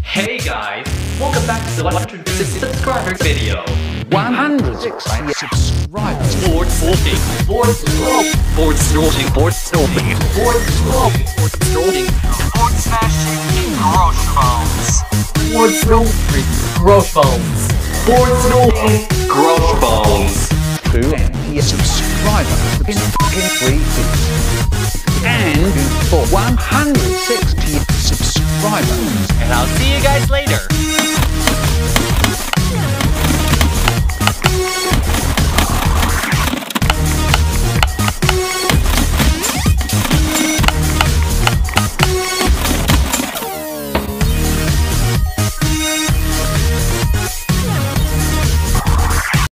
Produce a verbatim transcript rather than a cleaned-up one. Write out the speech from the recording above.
Hey guys, welcome back to the one hundred sixty subscribers video. one hundred sixty subscribers. Board sorting, board sorting, board sorting, board sorting, board sorting, board sorting, Board smashing grosh bones. board sorting, grosh bones, board sorting, grosh bones. To be a subscriber in fucking free. And for one hundred sixty